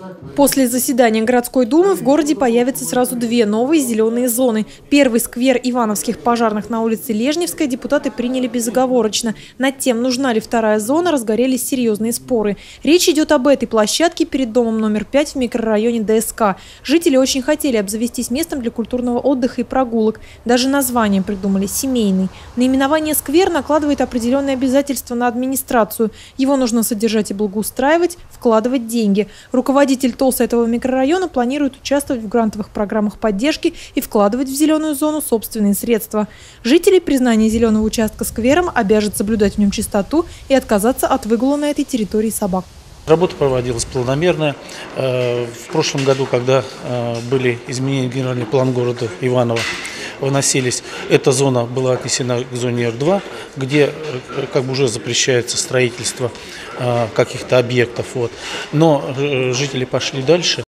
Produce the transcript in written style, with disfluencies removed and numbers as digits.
После заседания городской думы в городе появятся сразу две новые зеленые зоны. Первый сквер Ивановских пожарных на улице Лежневской депутаты приняли безоговорочно. Над тем, нужна ли вторая зона, разгорелись серьезные споры. Речь идет об этой площадке перед домом номер 5 в микрорайоне ДСК. Жители очень хотели обзавестись местом для культурного отдыха и прогулок. Даже название придумали – «Семейный». Наименование «сквер» накладывает определенные обязательства на администрацию. Его нужно содержать и благоустраивать, вкладывать деньги. Руководитель ТОСа этого микрорайона планирует участвовать в грантовых программах поддержки и вкладывать в зеленую зону собственные средства. Жители признания зеленого участка сквером обяжут соблюдать в нем чистоту и отказаться от выгула на этой территории собак. Работа проводилась планомерно. В прошлом году, когда были изменения в генеральный план города Иваново, выносились, эта зона была отнесена к зоне Р2, где как бы уже запрещается строительство каких-то объектов. Но жители пошли дальше